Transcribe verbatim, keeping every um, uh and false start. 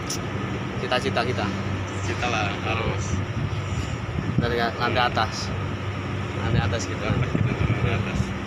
cita-cita kita. Cita lah harus Dari lantai atas. Lantai atas gitu. dapat kita dari atas.